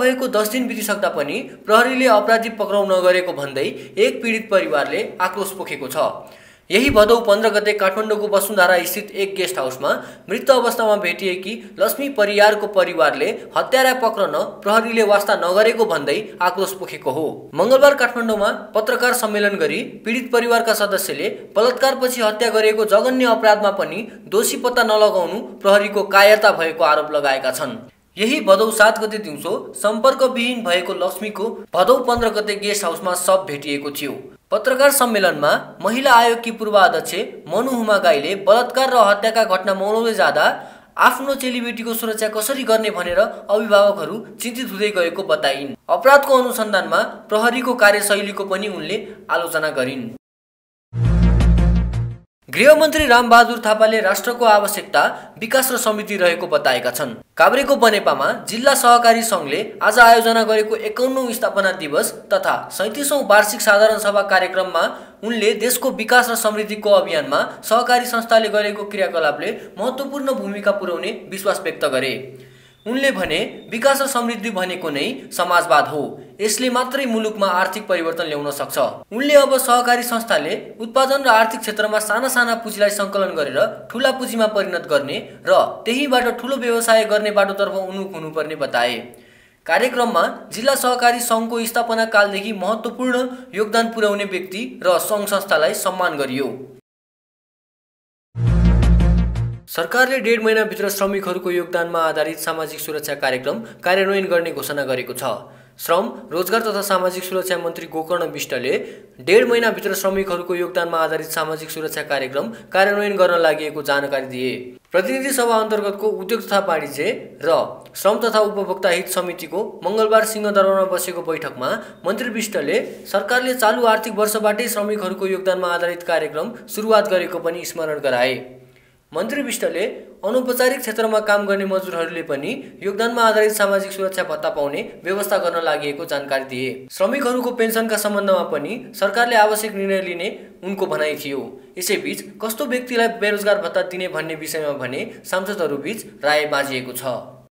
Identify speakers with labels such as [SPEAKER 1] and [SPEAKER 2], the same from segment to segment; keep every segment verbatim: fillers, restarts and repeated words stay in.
[SPEAKER 1] भएको दस दिन बितिसक्दा पनि प्रहरीले अपराधी पक्राउ नगरेको भन्दै एक पीडित परिवारले आक्रोश पोखेको छ। यही भदौ पन्ध्र गते काठमाडौँको वसुन्धरा स्थित एक गेस्ट हाउसमा मृत अवस्थामा भेटिएकी लक्ष्मी परियारको परिवारले हत्यारा पक्रन प्रहरीले वास्ता नगरेको भन्दै आक्रोश पोखेको हो। मंगलबार काठमाडौँमा पत्रकार सम्मेलन गरी पीडित परिवारका सदस्यले बलात्कारपछि हत्या गरेको जघन्य अपराधमा पनि दोषी पत्ता नलगाउनु प्रहरीको कायरता भएको आरोप लगाएका छन्। यही भदौ सात गते दिउँसो सम्पर्कविहीन भएको लक्ष्मीको भदौ पन्ध्र गते गेस्ट हाउसमा शव भेटिएको थियो। पत्रकार सम्मेलनमा महिला आयोगकी पूर्व अध्यक्ष मनु हुमा गाईले बलात्कार र हत्याका घटना मौलाउँदै जाँदा आफ्नो चेलीबेटीको सुरक्षा कसरी गर्ने भनेर अभिभावकहरू चिन्तित हुँदै गएको बताइन्। अपराधको अनुसन्धानमा प्रहरीको कार्यशैलीको पनि उनले आलोचना गरिन्। गृहमन्त्री रामबहादुर थापाले राष्ट्रको आवश्यकता विकास र समृद्धि रहेको बताएका छन्। काभ्रेको बनेपामा जिल्ला सहकारी संघले आज आयोजना गरेको एकाउन्नौं स्थापना दिवस तथा सैंतीसौं वार्षिक साधारण सभा कार्यक्रममा उनले देशको विकास र समृद्धिको अभियानमा सहकारी संस्थाले गरेको क्रियाकलापले महत्त्वपूर्ण भूमिका पुर्याउने विश्वास व्यक्त गरे। उनले भने विकास र समृद्धि भनेको नै समाजवाद हो, यसले मात्रै मुलुकमा आर्थिक परिवर्तन ल्याउन सक्छ। उनले अब सहकारी संस्थाले उत्पादन र आर्थिक क्षेत्रमा साना साना पुँजीलाई संकलन गरेर ठूला पुँजीमा परिणत गर्ने र त्यहीबाट ठूलो व्यवसाय गर्ने बाटोतर्फ उन्मुख हुनुपर्ने बताए। कार्यक्रममा जिल्ला सहकारी संघको स्थापना कालदेखि महत्त्वपूर्ण योगदान पुर्याउने व्यक्ति र संघ संस्थालाई सम्मान गरियो। सरकारले डेढ महिनाभित्र श्रमिकहरूको योगदानमा आधारित सामाजिक सुरक्षा कार्यक्रम कार्यान्वयन गर्ने घोषणा गरेको छ। श्रम, रोजगार तथा सामाजिक सुरक्षा मन्त्री गोकर्ण विष्टले डेढ महिनाभित्र श्रमिकहरूको योगदानमा आधारित सामाजिक सुरक्षा कार्यक्रम कार्यान्वयन गर्न लागि जानकारी दिए। प्रतिनिधि सभा अन्तर्गतको उद्योग तथा वाणिज्य र श्रम तथा उपभोक्ता हित समितिको मंगलबार सिंहदरबारमा बसेको बैठकमा मन्त्री विष्टले सरकारले चालु आर्थिक वर्षबाटै श्रमिकहरूको योगदानमा आधारित कार्यक्रम सुरुवात गरेको पनि स्मरण गराए। मन्त्री विष्टले अनौपचारिक क्षेत्रमा काम गर्ने मजदुरहरूले पनि योगदानमा आधारित सामाजिक सुरक्षा भत्ता पाउने व्यवस्था गर्न लागि जानकारी दिए। श्रमिकहरूको पेन्सनका सम्बन्धमा पनि सरकारले आवश्यक निर्णय लिने उनको भनाइ थियो। यसैबीच कस्तो व्यक्तिलाई बेरोजगार भत्ता दिने भन्ने विषयमा भने सांसदहरूबीच राय बाँझिएको छ।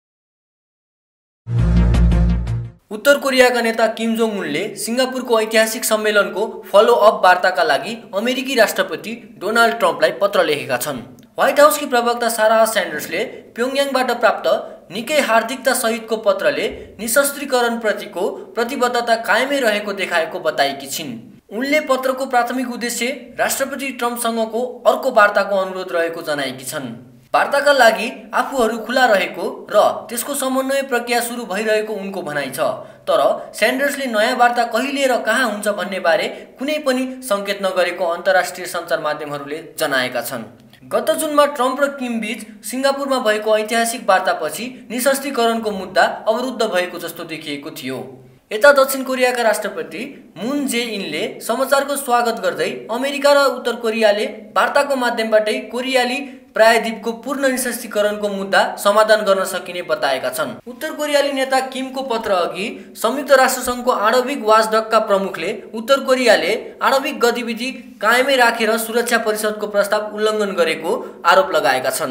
[SPEAKER 1] उत्तर कोरियाका नेता किम जोङ उनले सिङ्गापुरको ऐतिहासिक सम्मेलनको फलो अप वार्ताका लागि अमेरिकी राष्ट्रपति डोनाल्ड ट्रम्पलाई पत्र लेखेका छन्। व्हाइट हाउसकी प्रवक्ता सारा सैन्डर्सले प्योङयाङबाट प्राप्त निकै हार्दिकता सहितको पत्रले निशस्त्रीकरणप्रतिको प्रतिबद्धता कायमै रहेको देखाएको बताएकी छिन्। उनले पत्रको प्राथमिक उद्देश्य राष्ट्रपति ट्रम्पसँगको अर्को वार्ताको अनुरोध रहेको जनाएकी छन्। वार्ताका लागि आफूहरू खुला रहेको र त्यसको समन्वय प्रक्रिया सुरु भइरहेको उनको भनाइ छ। तर स्यान्डर्सले नयाँ वार्ता कहिले र कहाँ हुन्छ भन्ने बारे कुनै पनि सङ्केत नगरेको अन्तर्राष्ट्रिय सञ्चार माध्यमहरूले जनाएका छन्। गत जुनमा ट्रम्प र किम बीच सिङ्गापुरमा भएको ऐतिहासिक वार्तापछि निशस्त्रीकरणको मुद्दा अवरुद्ध भएको जस्तो देखिएको थियो। यता दक्षिण कोरियाका राष्ट्रपति मुन जे इनले समाचारको स्वागत गर्दै अमेरिका र उत्तर कोरियाले वार्ताको माध्यमबाटै कोरियाली प्रायद्वीपको पूर्ण निशस्त्रीकरणको मुद्दा समाधान गर्न सकिने बताएका छन्। उत्तर कोरियाली नेता किमको पत्र अघि संयुक्त राष्ट्रसङ्घको आणविक वाचडगका प्रमुखले उत्तर कोरियाले आणविक गतिविधि कायमै राखेर सुरक्षा परिषदको प्रस्ताव उल्लङ्घन गरेको आरोप लगाएका छन्।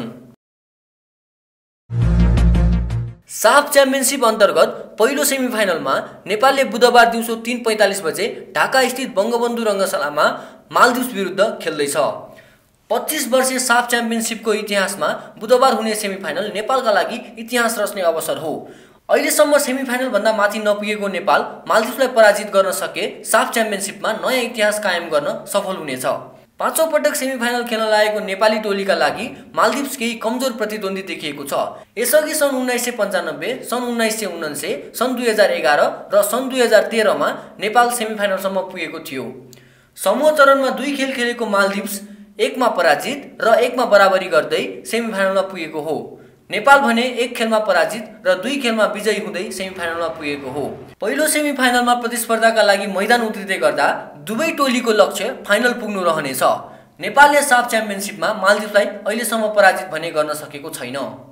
[SPEAKER 1] साफ च्याम्पियनसिप अन्तर्गत पहिलो सेमिफाइनलमा नेपालले बुधबार दिउँसो तीन पैंतालीस बजे ढाका स्थित बङ्गबन्धु रङ्गशालामा मालदिव्स विरुद्ध खेल्दैछ। पच्चीस वर्षीय साफ च्याम्पियनसिपको इतिहासमा बुधबार हुने सेमिफाइनल नेपालका लागि इतिहास रच्ने अवसर हो। अहिलेसम्म सेमिफाइनल भन्दा माथि नपुगेको नेपाल मालदिव्सलाई पराजित गर्न सके साफ च्याम्पियनसिपमा नयाँ इतिहास कायम गर्न सफल हुनेछ। पाँचौं पटक सेमिफाइनल खेल्न लागेको नेपाली टोलीका लागि मालदिव्स केही कमजोर प्रतिद्वन्दी देखिएको छ। यसअघि सन् उन्नाइस सय पन्चानब्बे, सन् उन्नाइस सय उनान्सय, सन् दुई हजार एघार र सन् दुई हजार तेह्रमा नेपाल सेमिफाइनलसम्म पुगेको थियो। समूह चरणमा दुई खेल खेलेको मालदिव्स एकमा पराजित र एकमा बराबरी गर्दै सेमिफाइनलमा पुगेको हो। नेपाल भने एक खेलमा पराजित र दुई खेलमा विजयी हुँदै सेमिफाइनलमा पुगेको हो। पहिलो सेमिफाइनलमा प्रतिस्पर्धाका लागि मैदान उत्रिँदै गर्दा दुवै टोलीको लक्ष्य फाइनल पुग्नु रहनेछ। नेपालले साफ च्याम्पियनसिपमा मालदिव्सलाई अहिलेसम्म पराजित भने गर्न सकेको छैन।